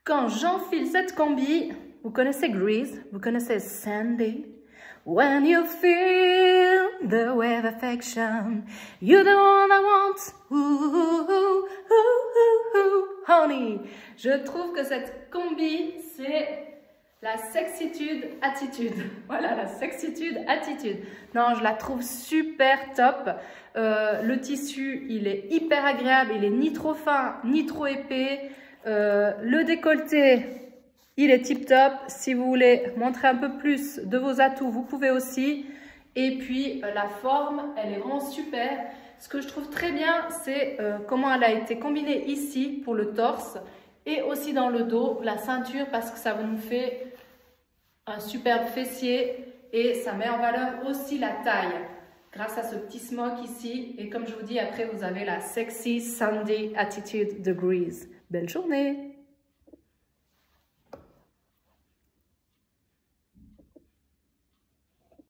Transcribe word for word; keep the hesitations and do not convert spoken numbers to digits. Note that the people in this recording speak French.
Quand j'enfile cette combi, vous connaissez Grease, vous connaissez Sandy. When you feel the wave affection, you're the one I want. Ooh, ooh, ooh, ooh, ooh, honey. Je trouve que cette combi, c'est la sexitude attitude. Voilà, la sexitude attitude. Non, je la trouve super top. Euh, le tissu, il est hyper agréable. Il est ni trop fin, ni trop épais. Euh, le décolleté, il est tip top. Si vous voulez montrer un peu plus de vos atouts, vous pouvez aussi. Et puis, euh, la forme, elle est vraiment super. Ce que je trouve très bien, c'est euh, comment elle a été combinée ici pour le torse. Et aussi dans le dos, la ceinture, parce que ça nous fait un superbe fessier et ça met en valeur aussi la taille grâce à ce petit smock ici. Et comme je vous dis, après vous avez la sexy Sunday attitude de Grease. Belle journée!